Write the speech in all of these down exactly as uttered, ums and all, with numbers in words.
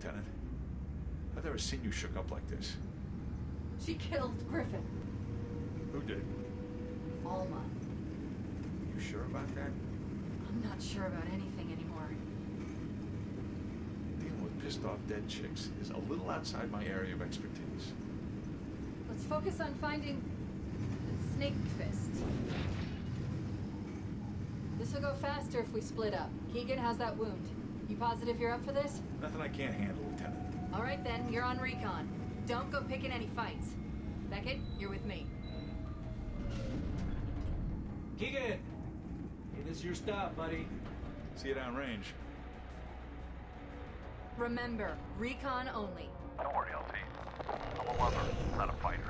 Lieutenant. I've never seen you shook up like this. She killed Griffin. Who did? Alma. You sure about that? I'm not sure about anything anymore. Dealing with pissed off dead chicks is a little outside my area of expertise. Let's focus on finding Snake Fist. This will go faster if we split up. Keegan, how's that wound? You positive you're up for this? Nothing I can't handle, Lieutenant. All right then, you're on recon. Don't go picking any fights. Beckett, you're with me. Keegan! Hey, this is your stop, buddy. See you downrange. Remember, recon only. Don't worry, L T. I'm a lover, not a fighter.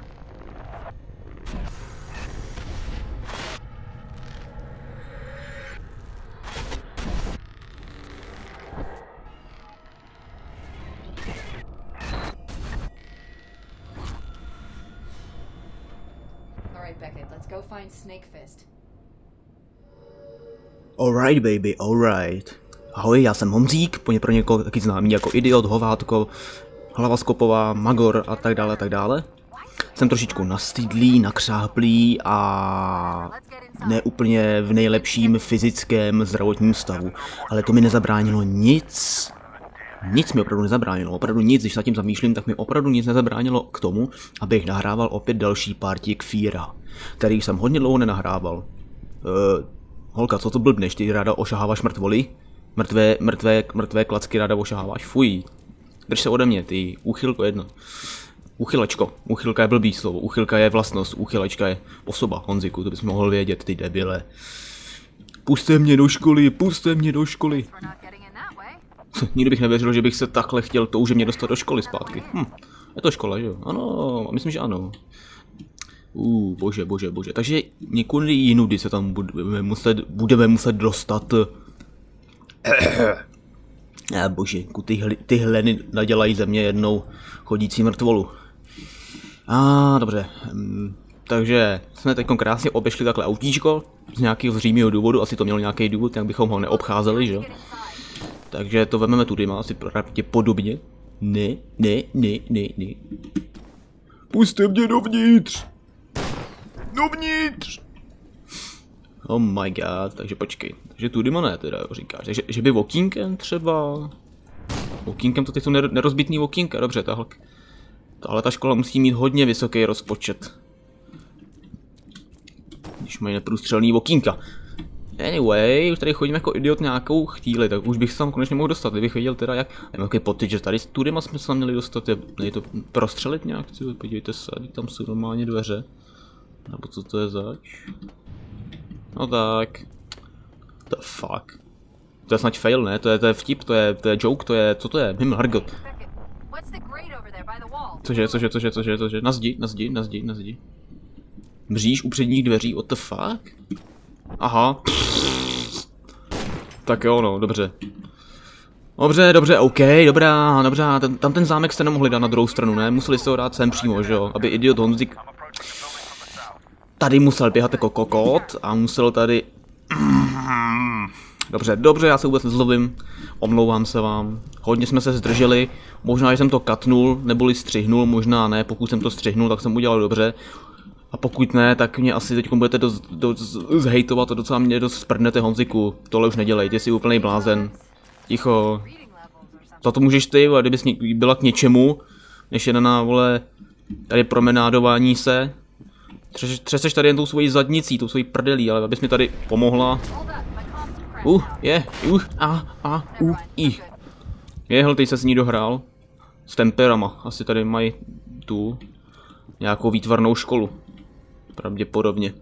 All right, Beckett, let's go find Snake Fist. Alright baby, alright. Ahoj, já jsem Honzík, pro někoho taky známý jako Idiot, Hovátko, Hlava skopová, Magor a tak dále, tak dále. Jsem trošičku nastydlý, nakřáplý a ne úplně v nejlepším fyzickém zdravotním stavu. Ale to mi nezabránilo nic. Nic mi opravdu nezabránilo, opravdu nic, když se nad tím zamýšlím, tak mi opravdu nic nezabránilo k tomu, abych nahrával opět další party Kfíra, který jsem hodně dlouho nenahrával. Uh, holka, co to blbneš, ty ráda ošaháváš mrtvoly? Mrtvé, mrtvé, mrtvé klacky ráda ošaháváš, fuj. Drž se ode mě, ty úchylko jedno. Uchylečko, uchylka je blbý slovo, uchylka je vlastnost, uchylečka je osoba, Honziku, to bys mohl vědět, ty debile. Puste mě do školy, puste mě do školy. Nikdy bych nevěřil, že bych se takhle chtěl touže mě dostat do školy zpátky. Hm, je to škola, že jo? Ano, myslím, že ano. Uh, bože, bože, bože. Takže někudy jinudy se tam budeme muset, budeme muset dostat. A bože, ty, ty hleny nadělají ze mě jednou chodící mrtvolu. A dobře. Um, takže jsme teď krásně obešli takhle autíčko. Z nějakého zřímého důvodu, asi to mělo nějaký důvod, jak bychom ho neobcházeli, že jo? Takže to vezmeme tudy, má asi pravděpodobně. Ne, ne, ne, ne, ne. Puste mě dovnitř! Dovnitř! Oh my god, takže počkej. Takže tudy má ne teda, říkáš. Takže, že by okýnkem třeba... Okýnkem to teď jsou nerozbitný okýnka, dobře, tahle. Tahle ta škola musí mít hodně vysoký rozpočet. Když mají neprůstřelný okýnka. Anyway, už tady chodím jako idiot nějakou chvíli, tak už bych se tam konečně mohl dostat, kdybych věděl teda jak... Mám nějaký pocit, že tady s tudyma jsme se tam měli dostat, je, je to prostřelit nějak, podívejte se, tam jsou normálně dveře. Nebo co to je zač? No tak... The fuck? To je snad fail, ne? To je, to je vtip, to je, to je joke, to je... Co to je? Himmel, Hargot. Cože, cože, cože, cože, cože? Na zdi, na zdi, na zdi, na zdi. Mříž u předních dveří, what the fuck? Aha. Tak jo, no, dobře. Dobře, dobře, OK, dobrá, dobře, ten, tam ten zámek jste nemohli dát na druhou stranu, ne? Museli jste ho dát sem přímo, že jo? Aby Idiot Honzik tady musel běhat jako kokot a musel tady... Dobře, dobře, já se vůbec nezlobím, omlouvám se vám. Hodně jsme se zdrželi, možná, že jsem to katnul, neboli střihnul, možná ne, pokud jsem to střihnul, tak jsem udělal dobře. A pokud ne, tak mě asi teď budete dost, dost zhejtovat a docela mě dost sprdnete, Honziku. Tohle už nedělej, ty jsi úplnej blázen. Ticho. Za to můžeš ty, ale kdybys byla k něčemu, než je na vole, tady promenádování se. Třeseš tady jen tou svojí zadnicí, tou svojí prdelí, ale abys mi tady pomohla. Uh, je, uh, a, a, uh, i. Je, hl, teď se s ní dohrál. S temperama, asi tady mají tu nějakou výtvarnou školu. Pravděpodobně.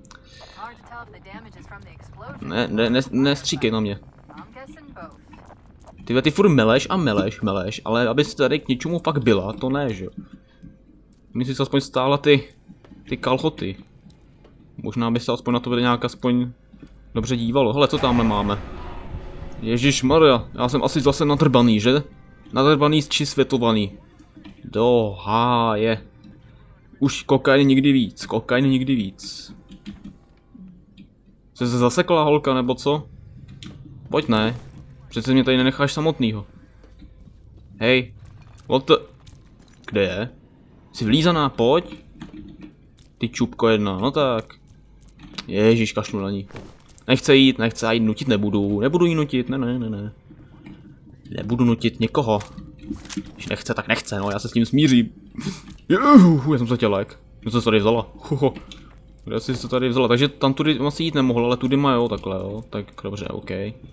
Ne, ne, ne, nestříkej na mě. Ty, ty furt meleš a meleš, meleš, ale abys tady k něčemu fakt byla, to ne, že jo. Myslím si aspoň stála ty, ty kalhoty. Možná by se aspoň na to nějak aspoň dobře dívalo. Hele, co tamhle máme? Ježišmarja, já jsem asi zase nadrbaný, že? Nadrbaný či světovaný. Do háje. Už kokain nikdy víc, kokain nikdy víc. Jsi se zasekla, holka, nebo co? Pojď ne. Přece mě tady nenecháš samotnýho. Hej, What the... Kde je? Jsi vlízaná, pojď. Ty čupko jedna, no tak. Ježíš, kašlu na ní. Nechce jít, nechce jít, nutit nebudu. Nebudu jí nutit, ne, ne, ne, ne. Nebudu nutit nikoho. Když nechce, tak nechce, no, já se s tím smířím. Juhu, já jsem se chtěl lék. Kde jsi se tady vzala? Hoho. Kde jsi se tady vzala? Takže tam tudy asi jít nemohl, ale tudy má jo, takhle jo. Tak dobře, OK.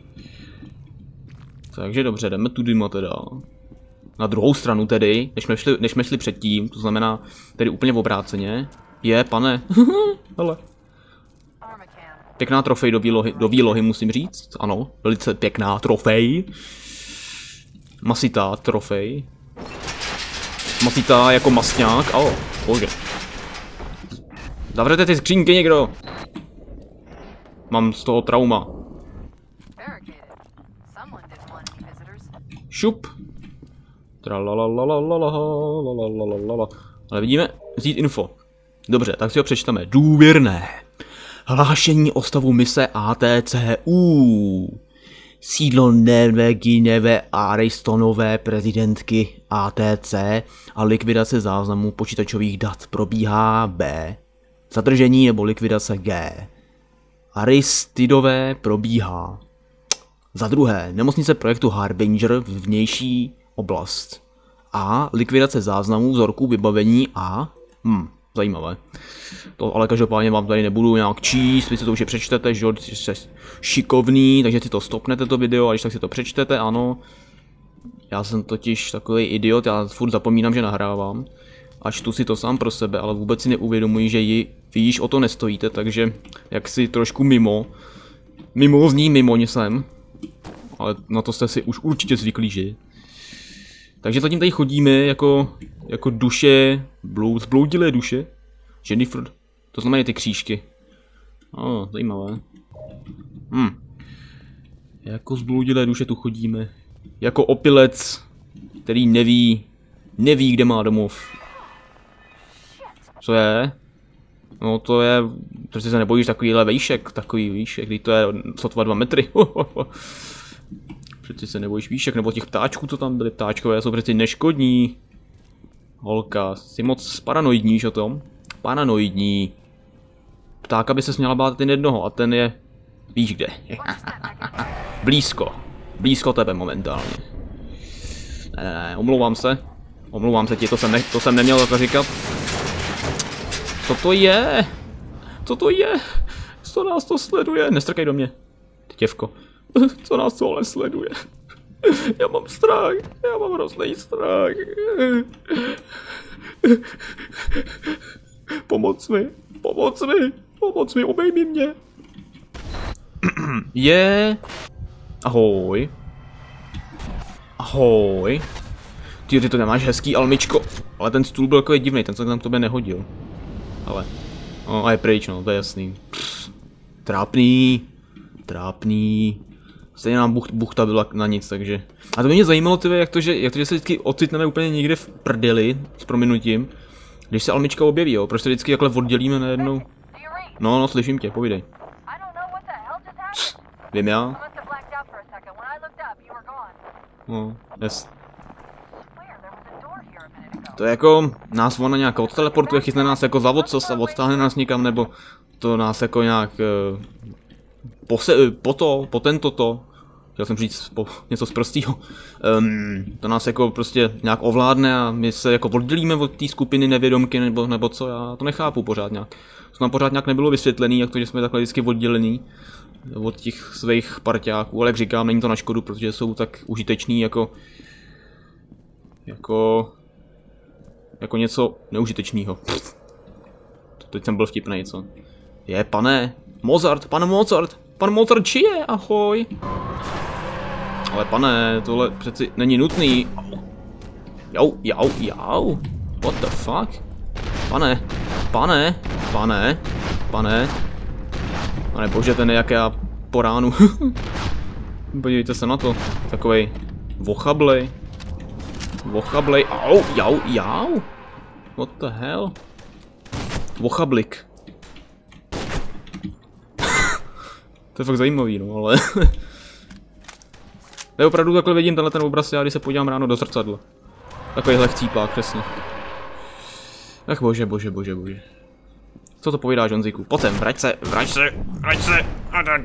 Takže dobře, jdeme tudy má teda. Na druhou stranu tedy, než jsme šli, než jsme šli předtím, to znamená tedy úplně v obráceně. Je, pane. Hele. Pěkná trofej do výlohy, do výlohy musím říct. Ano, velice pěkná trofej. Masitá trofej. Masitá jako masňák. Alo, bože. Zavřete ty skřínky někdo. Mám z toho trauma. Šup. Ale vidíme, vzít info. Dobře, tak si ho přečteme. Důvěrné. Hlášení o stavu mise A T C U. Sídlo Nevegineve Aristonové prezidentky A T C a likvidace záznamů počítačových dat probíhá B. Zadržení nebo likvidace G. Aristidové probíhá. Za druhé, nemocnice projektu Harbinger v vnější oblast. A. Likvidace záznamů, vzorků, vybavení a... Hm, zajímavé. To ale každopádně vám tady nebudu nějak číst, vy si to už je přečtete, že jste šikovný, takže si to stopnete to video a když tak si to přečtete, ano. Já jsem totiž takový idiot, já furt zapomínám, že nahrávám. A čtu si to sám pro sebe, ale vůbec si neuvědomuji, že ji, vy již o to nestojíte, takže jak si trošku mimo. Mimo zní mimo jsem. Ale na to jste si už určitě zvyklí, že? Takže zatím tady chodíme jako, jako duše, blou, zbloudilé duše. Jennifer, to znamená ty křížky. Oh, zajímavé. Hm. Jako zbloudilé duše tu chodíme. Jako opilec, který neví, neví, kde má domov. Co je? No to je, prostě se nebojíš takovýhle vejšek, takový výšek, kdy to je sotva dva metry. Přeci se nebojíš výšek, nebo těch ptáčků, co tam byly, ptáčkové jsou přeci neškodní. Holka, jsi moc paranoidní, že o tom? Paranoidní. Ptáka by se směla bát ten jednoho a ten je, víš kde. Blízko. Blízko tebe momentálně. Ne, ne, ne, omlouvám se. Omlouvám se ti, to jsem, ne, to jsem neměl takhle říkat. Co to je? Co to je? Co nás to sleduje? Nestrkej do mě, ty děvko. Co nás tohle sleduje? Já mám strach, já mám hrozný strach. Pomoc mi, pomoc mi, pomoc mi, obejmi mě. Je. Ahoj. Ahoj. Ty, ty to nemáš hezký almičko. Ale ten stůl byl takový divný, ten se tam k tobě nehodil. Ale. No a je pryč, no, to je jasný. Pff, trápný. Trápný. Stejně nám buch, buchta byla na nic, takže. A to by mě zajímalo, tyve, jak to, že, jak to, že se vždycky ocitneme úplně někde v prdeli, s prominutím, když se almička objeví, jo, proč se vždycky takhle oddělíme najednou? No, no, slyším tě, povídej. Vím já? No, yes. To je jako, nás ona nějak odteleportuje, chytne nás jako za vodcos a odtáhne nás někam, nebo to nás jako nějak uh, po, se, po to, po tento to, chtěl jsem říct po něco z prostýho, um, to nás jako prostě nějak ovládne a my se jako oddělíme od té skupiny nevědomky, nebo, nebo co, já to nechápu pořád nějak. To nám pořád nějak nebylo vysvětlený, jak to, že jsme takhle vždycky oddělení od těch svých parťáků, ale jak říkám, není to na škodu, protože jsou tak užiteční jako, jako, jako něco neužitečného. Teď jsem byl vtipnej, co? Je, pane, Mozart, pan Mozart, pan Mozart či je, ahoj. Ale pane, tohle přeci není nutný. Jau, jau, jau, what the fuck? Pane, pane, pane, pane. Pane bože, ten je jak já po ránu. Podívejte se na to, takovej vochablej. Vochablej, au, jau, jau. What the hell? Vochablik. To je fakt zajímavý, no, ale... Já opravdu takhle vidím tenhle ten obraz, já když se podívám ráno do zrcadla. Takovýhle chcípák, přesně. Ach bože, bože, bože, bože. Co to povídáš, Honzíku? Pojď sem, vrať se, vrať se, vrať se, a tak.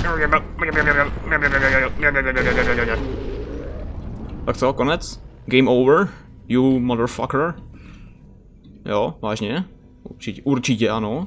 Tak co, konec? Game over? You motherfucker? Jo, vážně? Určitě, určitě ano.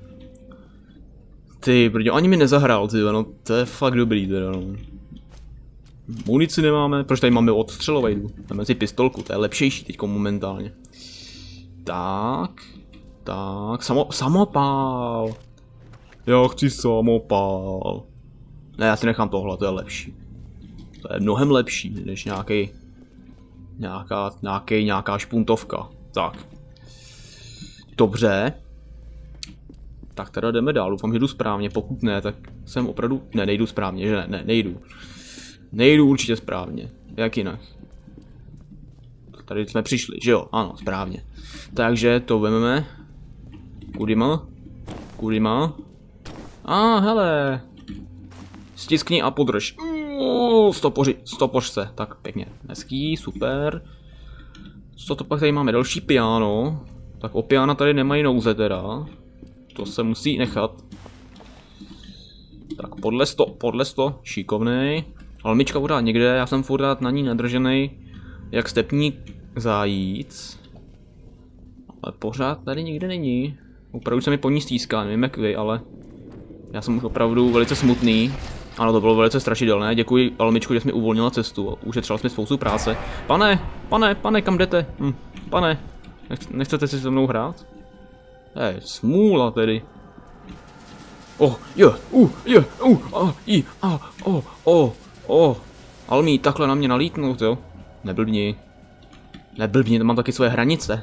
Ty, brďo, ani mi nezahrál, ty, no, to je fakt dobrý, teda, no. Munici nemáme, proč tady máme odstřelovejdu? Máme si pistolku, to je lepšejší teďko momentálně. Tak, tak, samo, samopál. Já chci samopál. Ne, já si nechám tohle, to je lepší. To je mnohem lepší, než nějaký, nějaká, nějaký, nějaká špuntovka. Tak. Dobře. Tak teda jdeme dál, doufám, že jdu správně, pokud ne, tak jsem opravdu, ne, nejdu správně, že ne, ne, nejdu. Nejdu určitě správně, jak jinak. Tady jsme přišli, že jo, ano, správně. Takže to vezmeme. Kudima? Kudima? A ah, hele. Stiskni a podrž. Uh, stopoři, stopoř se, tak pěkně, hezký, super. Co to pak tady máme, další piano. Tak o piana tady nemají nouze teda. To se musí nechat. Tak podle sto, podle sto, šikovnej. Almička pořád někde, já jsem pořád na ní nadržený, jak stepník zajíc. Ale pořád tady nikde není. Opravdu se mi po ní stýská, nevím jak vy, ale já jsem už opravdu velice smutný. Ano, to bylo velice strašidelné, děkuji Almičku, že jsi mi uvolnila cestu, ušetřila jsi mi spoustu práce. Pane, pane, pane, kam jdete? Hm, pane, nechcete si se mnou hrát? Hej, smůla tedy. Oh, je, uh, je, uh, a, i, a, o, o, o. Almí, takhle na mě nalítnout, jo? Neblbni. Neblbni, mám taky své hranice.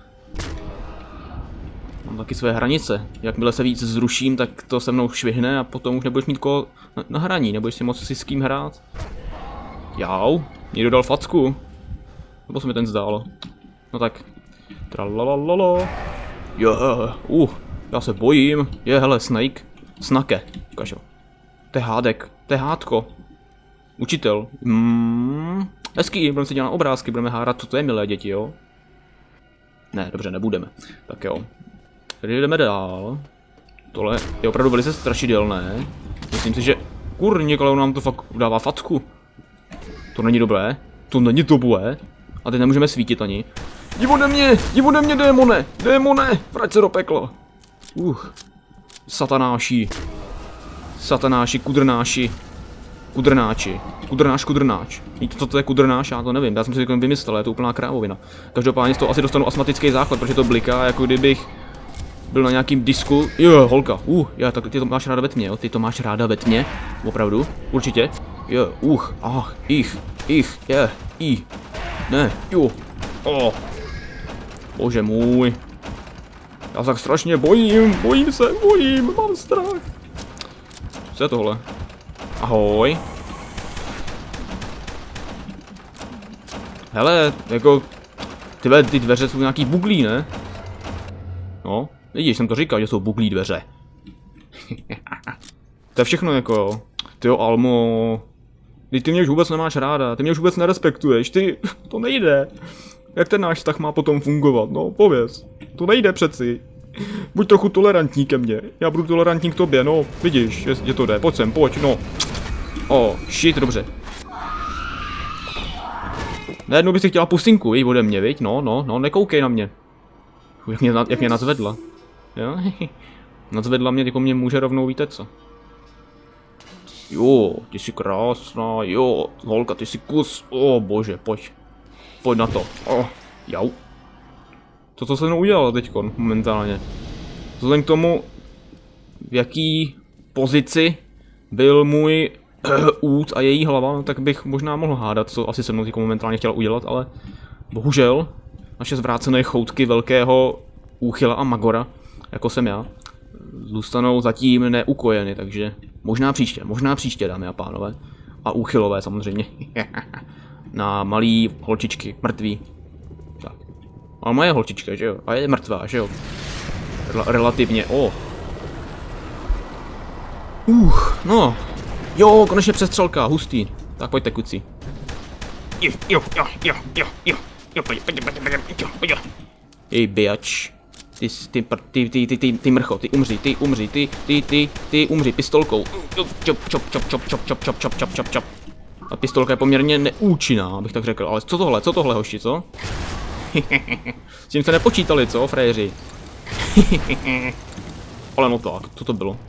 Mám taky své hranice. Jakmile se víc zruším, tak to se mnou švihne a potom už nebudeš mít koho na, na hraní, nebudeš si moc si s kým hrát. Jau, někdo dal facku. Nebo se mi ten zdálo. No tak. Tralalalala. Jo, uh, já se bojím. Je, hele, Snake. Snake, ukažo. To je hádek, to je hádko. Učitel. Mm, hezký, budeme se dělat na obrázky, budeme hádat, co to je, milé děti, jo? Ne, dobře, nebudeme. Tak jo. Tady jdeme dál. Tohle je opravdu velice strašidelné. Myslím si, že... Kurně, ale on nám to fakt dává facku. To není dobré. To není dobré. A teď nemůžeme svítit ani. Jdi ode mě, jdi ode mě, démone, démone, vrať se do pekla. Uh, satanáši. Satanáši, kudrnáši. Kudrnáči. Kudrnáš, kudrnáč. Víte, co to je kudrnáš? Já to nevím, já jsem si to vymyslel, je to úplná krávovina. Každopádně z toho asi dostanu astmatický záchvat, protože to bliká, jako kdybych byl na nějakým disku. Jo, holka, uh, já, tak ty to máš ráda ve tmě, jo? Ty to máš ráda ve tmě, opravdu, určitě. Jo, uh, ach, ich, ich, je, i, ne, jo, oh. Bože můj. Já se tak strašně bojím, bojím se, bojím, mám strach. Co je tohle? Ahoj. Hele, jako... Tyhle, ty dveře jsou nějaký buglí, ne? No, vidíš, jsem to říkal, že jsou buglí dveře. To je všechno jako jo. Ty jo, Almo. Ty, ty mě už vůbec nemáš ráda, ty mě už vůbec nerespektuješ, ty... To nejde. Jak ten náš vztah má potom fungovat, no, pověz. To nejde přeci. Buď trochu tolerantní ke mně, já budu tolerantní k tobě, no, vidíš, že, že to jde, pojď sem, pojď, no. O, oh, shit, dobře. Najednou bych si chtěla pusinku, jí ode mě, viď, no, no, no, nekoukej na mě. Jak mě, jak mě nadzvedla. Jo, nadzvedla mě, jako mě může rovnou, víte co. Jo, ty jsi krásná, jo, holka, ty jsi kus, o oh, bože, pojď. Pojď na to, oh, jau. To, co se mnou udělalo teďkon, momentálně. Vzhledem k tomu, v jaký pozici byl můj út a její hlava, no, tak bych možná mohl hádat, co asi se mnou teďko momentálně chtěla udělat, ale bohužel naše zvrácené choutky velkého úchyla a magora, jako jsem já, zůstanou zatím neukojeny, takže možná příště, možná příště, dámy a pánové. A úchylové samozřejmě. Na malý holčičky, mrtví. Tak. Ale moje holčička, že jo? A je mrtvá, že jo? Rel relativně, o. Oh. Uh, no. Jo, konečně přestřelka, hustý. Tak pojďte, kuci. Jo, jo, jo, jo, jo. Jo, pojď, pojď, pojď, pojď, pojď. Ej, biač. Ty, ty, ty, ty, ty, ty, ty mrcho, ty umři, ty umři, ty, ty, ty, ty umři pistolkou. Čop, čop, čop, čop, čop, čop, čop, čop, čop, čop, čop, čop. A pistolka je poměrně neúčinná, abych tak řekl. Ale co tohle, co tohle, hoši, co? S tím se nepočítali, co, fréři? Ale no tak, co to bylo?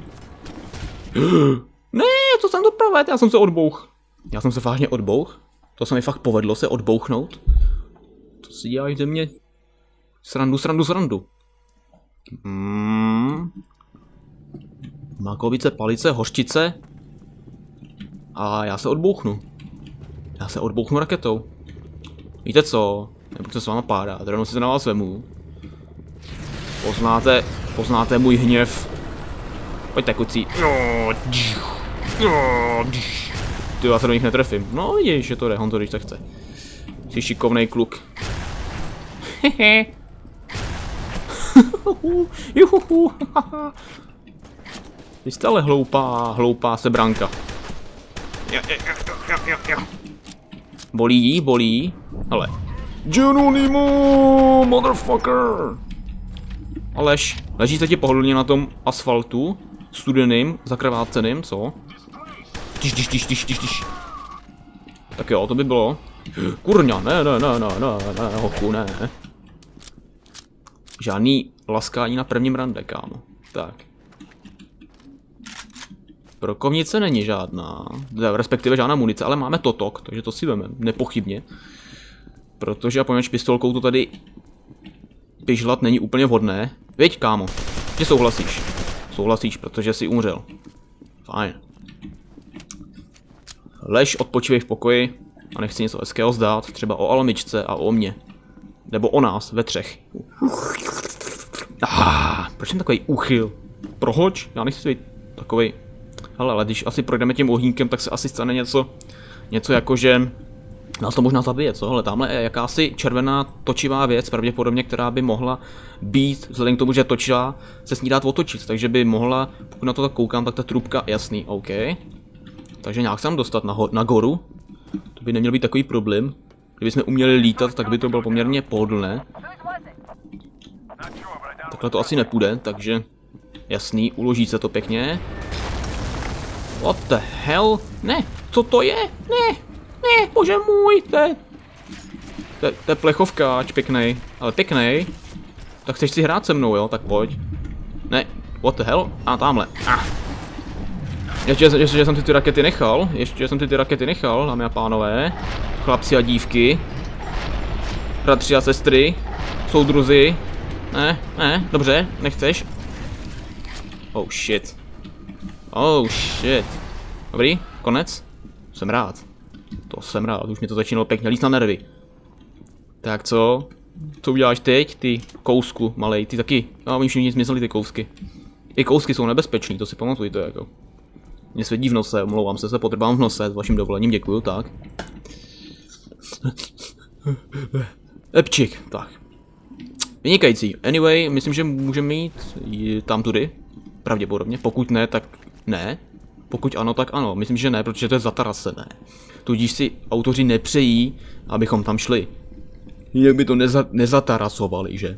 Ne, co jsem to provedl, já jsem se odbouch. Já jsem se vážně odbouch? To se mi fakt povedlo se odbouchnout? To si děláš ze mě? Srandu, srandu, srandu. Hmm. Makovice, palice, hořčice. A já se odbouchnu. Já se odbouchnu raketou. Víte co? Nebudu se s váma pádat, rovnou si to na vás vemu. Poznáte, poznáte můj hněv. Pojďte, kucí. Ty, já se do nich netrefím. No vidíš, že to jde, on to když tak chce. Jsi šikovnej kluk. Hehe. Juhuhu. Ty jste ale hloupá, hloupá sebranka. Bolí jí, bolí. Ale. Geronimo, motherfucker. Aleš, ležíte ti pohodlně na tom asfaltu, studeným, zakrváceným, co? Tyš, tyš, tyš, tyš, tyš, tyš. Tak jo, to by bylo. Kurňa, ne, ne, ne, ne, ne, ne, hochu, ne. Žádný laskání na prvním rande, kámo. Tak. Brokovnice není žádná, respektive žádná munice, ale máme totok, takže to si vememe, nepochybně. Protože a poněvadž pistolkou to tady pižlat není úplně vhodné. Věď, kámo, že souhlasíš. Souhlasíš, protože jsi umřel. Fajn. Lež, odpočívej v pokoji a nechci něco hezkého zdát, třeba o Alamičce a o mně. Nebo o nás, ve třech. Ah, proč jsem takový úchyl? Prohoč? Já nechci být takovej. Hele, ale když asi projdeme tím ohýnkem, tak se asi stane něco, něco jako, že nás to možná zabije, co? Ale tamhle je jakási červená točivá věc, pravděpodobně, která by mohla být, vzhledem k tomu, že točivá, se s ní dát otočit, takže by mohla, pokud na to tak koukám, tak ta trubka, jasný, OK. Takže nějak se tam dostat na, na goru, to by neměl být takový problém. Kdybychom uměli lítat, tak by to bylo poměrně pohodlné. Takhle to asi nepůjde, takže jasný, uloží se to pěkně. What the hell? Ne, co to je? Ne, ne, bože můj, to je... To je, to je plechovkáč, pěknej, ale pěknej. Tak chceš si hrát se mnou, jo? Tak pojď. Ne, what the hell? A tamhle. Ah. Ještě, ještě, že jsem ty, ty rakety nechal, ještě, že jsem ty, ty rakety nechal, dámy a pánové. Chlapci a dívky. Bratři a sestry. Soudruzi. Ne, ne, dobře, nechceš. Oh shit. Oh shit. Dobrý, konec. Jsem rád. To jsem rád, už mě to začínalo pěkně líst na nervy. Tak co? Co uděláš teď, ty kousku malej, ty taky. Já vím, že nic zmizely ty kousky. I kousky jsou nebezpečný, to si pamatujte jako. Mě svědí v nose, omlouvám se, se potrbám v nose, s vaším dovolením, děkuju, tak. Epčik, tak. Vynikající. Anyway, myslím, že můžeme jít tam tudy. Pravděpodobně, pokud ne, tak ne. Pokud ano, tak ano. Myslím, že ne, protože to je zatarasené. Tudíž si autoři nepřejí, abychom tam šli. Jinak by to neza nezatarasovali, že?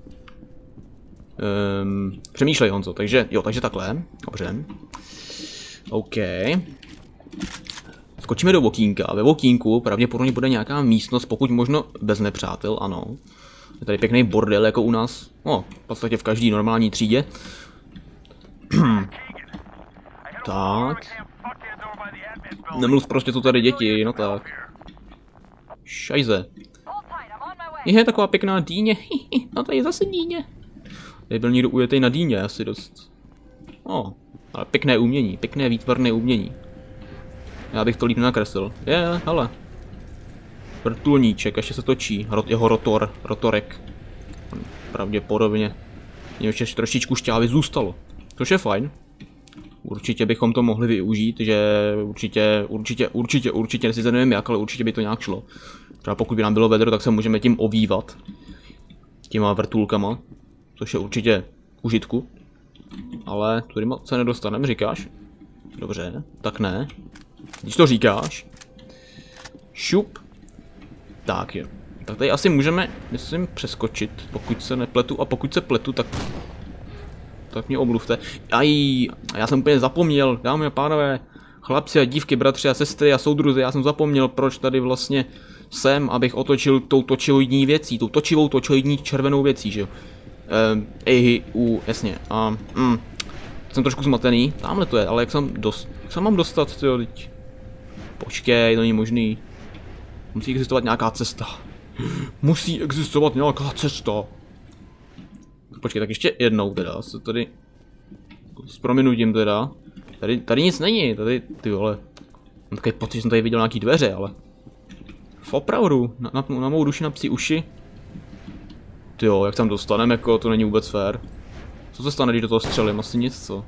Um, přemýšlej, Honzo, takže, jo, takže takhle. Dobře. OK. Skočíme do okýnka. Ve okýnku pravděpodobně bude nějaká místnost, pokud možno bez nepřátel, ano. Je tady pěkný bordel, jako u nás. No, v podstatě v každý normální třídě. Tak. Nemluv prostě, co tady děti, no tak. Šajze. Je taková pěkná dýně. No tady je zase dýně. Tady byl někdo ujetej na dýně, asi dost. No, ale pěkné umění, pěkné výtvarné umění. Já bych to líp nenakreslil. Je, yeah, hele. Vrtulníček, ještě se točí. Jeho rotor, rotorek. Pravděpodobně. Ještě trošičku šťávy zůstalo. Což je fajn. Určitě bychom to mohli využít, že určitě, určitě, určitě, určitě, sice nevím jak, ale určitě by to nějak šlo. Třeba pokud by nám bylo vedro, tak se můžeme tím obývat. Těma vrtulkama. Což je určitě užitku. Ale tudy se nedostaneme, říkáš? Dobře, tak ne. Když to říkáš. Šup. Tak jo. Tak tady asi můžeme, myslím, přeskočit, pokud se nepletu. A pokud se pletu, tak... Tak mě omluvte. Aj, já jsem úplně zapomněl, dámy a pánové. Chlapci a dívky, bratři a sestry a soudruzi, já jsem zapomněl, proč tady vlastně jsem, abych otočil tou točivoidní věcí, tou točivou točioidní červenou věcí, že jo. Ehm, ej, u, jasně, a, mm, jsem trošku zmatený, tamhle to je, ale jak jsem dost, jak se mám dostat, tyjo, teď. Počkej, to není možný. Musí existovat nějaká cesta. Musí existovat nějaká cesta. Počkej, tak ještě jednou teda, se tady, s prominutím teda. Tady, tady nic není, tady, ty vole. Mám takový pocit, že jsem tady viděl nějaký dveře, ale... V opravdu, na, na, na mou duši, na psí uši. Tyjo, jak tam dostaneme, jako, to není vůbec fér. Co se stane, když do toho střelím? Asi nic, co?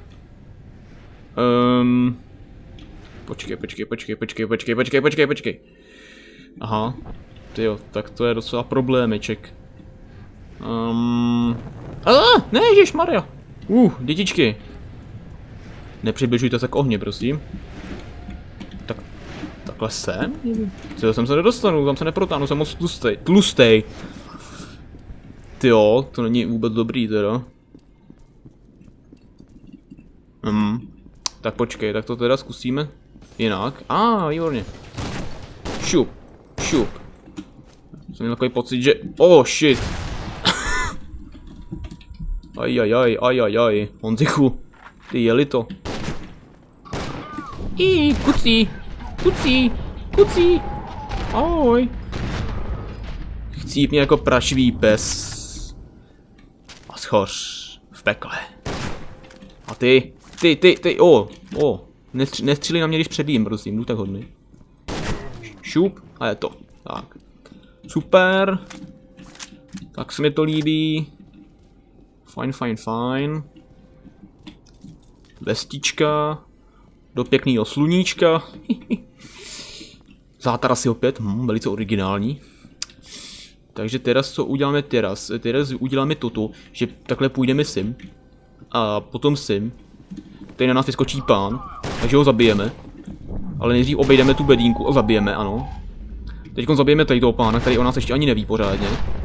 Um, počkej, počkej, počkej, počkej, počkej, počkej, počkej, počkej. Aha, tyjo, tak to je docela problémeček. Um, ah, ne, ježišmarja. Uh, dětičky. Nepřibližujte se k ohni, prosím. Tak, takhle sem? Tyjo, sem se nedostanu, tam se neprotáhnu, jsem moc tlustej. Tlustej! Tyjo, to není vůbec dobrý teda. Hmm. Tak počkej, tak to teda zkusíme jinak. A, ah, výborně. Šup, šup. Jsem měl takový pocit, že... Oh, shit. Ajajaj, ajajaj, Honzichu. Ty jeli to. I kucí, kucí, kucí. Ahoj. Chcíp mě jako prašivý pes. A schoř v pekle. A ty, ty, ty, ty, o, o. Nestři, nestříli na mě, když předím, prosím, jdu tak hodný. Šup, a je to. Tak. Super. Tak se mi to líbí. Fajn, fajn, fajn. Vestička. Do pěkného sluníčka. Zátarasy opět, hm, velice originální. Takže teraz co uděláme teraz? Teraz uděláme toto, že takhle půjdeme sem. A potom sem. Tady na nás vyskočí pán, takže ho zabijeme. Ale nejdřív obejdeme tu bedínku a zabijeme, ano. Teď zabijeme tady toho pána, který o nás ještě ani neví pořádně.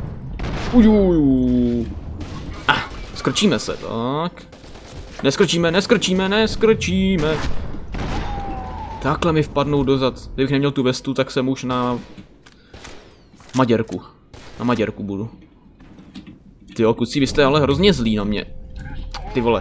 Ujuju. Ah, skrčíme se, tak. Neskrčíme, neskrčíme, neskrčíme. Takhle mi vpadnou dozad. Kdybych neměl tu vestu, tak jsem už na... Maďarku. Na Maďarku budu. Tyjo, kucí, vy jste ale hrozně zlí na mě. Ty vole.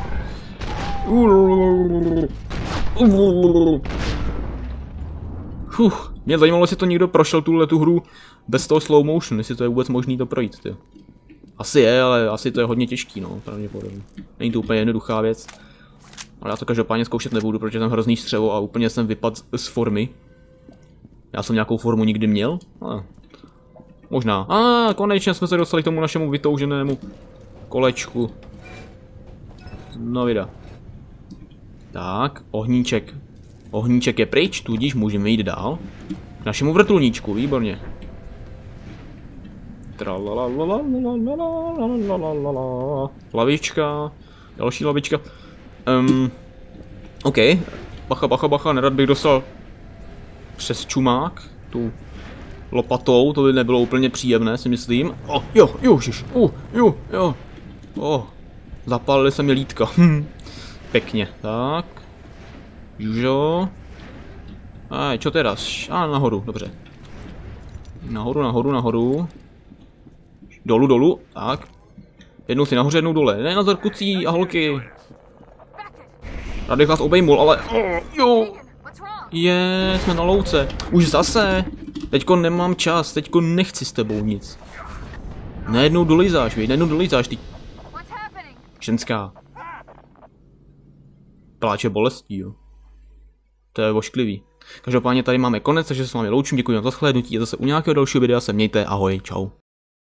Fuh, mě zajímalo, jestli to někdo prošel tuhle tu hru bez toho slow motion, jestli to je vůbec možný to projít, ty. Asi je, ale asi to je hodně těžký, no, pravděpodobně. Není to úplně jednoduchá věc. Ale já to každopádně zkoušet nebudu, protože jsem hrozný střevo a úplně jsem vypadl z formy. Já jsem nějakou formu nikdy měl, ale... Možná. A ah, konečně jsme se dostali k tomu našemu vytouženému kolečku. No vida. Tak, ohníček. Ohníček je pryč, tudíž můžeme jít dál. K našemu vrtulníčku, výborně. Lavička. Další lavička. Um, OK. Bacha, bacha, bacha, nerad bych dostal přes čumák. Tu lopatou, to by nebylo úplně příjemné, si myslím. Oh, jo, jožiš, uh, jo, jo. Oh, zapálili se mi lítka. Hm. Pěkně, tak. Žužo. A čo teda? A nahoru, dobře. Nahoru, nahoru, nahoru. Dolů, dolů, tak. Jednou si nahoře, jednou dole. Ne, nazar kucí a holky. Rád bych vás obejmul, ale... Oh, jo. Je, jsme na louce. Už zase. Teďko nemám čas, teďko nechci s tebou nic. Najednou dolizáš, víš, najednou dolizáš, ty... Ženská. Pláče bolestí, jo. To je ošklivý. Každopádně tady máme konec, takže se s vámi loučím, děkuji vám za shlédnutí a zase u nějakého dalšího videa se mějte, ahoj, čau.